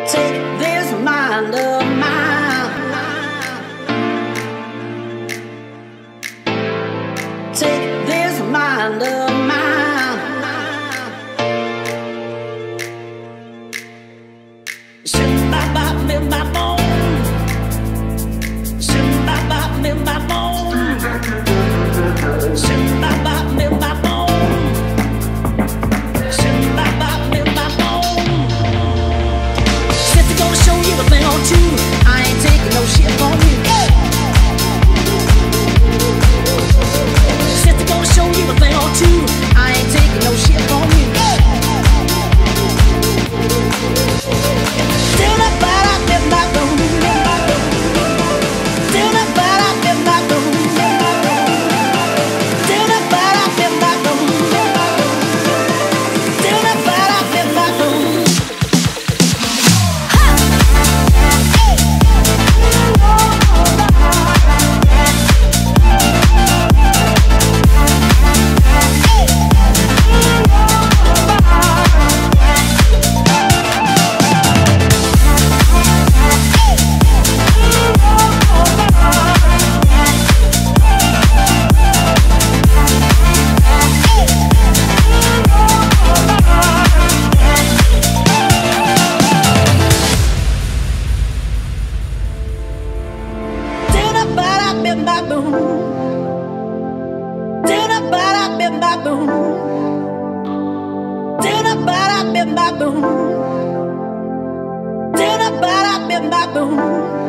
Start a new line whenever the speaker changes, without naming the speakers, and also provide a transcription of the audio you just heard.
Take this mind of mine. Take this mind of mine. Shim ba ba me ba bone. Shim ba ba me ba bone. Shim ba ba me ba bone. Shim ba ba me ba bone. Sister gonna show you a thing or two. I ain't taking no shit from you. Sister gonna show you a thing or two. I ain't taking no shit from you. Still not bad, I've been my room. Still not bad, I've been my room. Still not bad, I've been my room. Still not bad, I've been my room. Till the bad I've been my boom.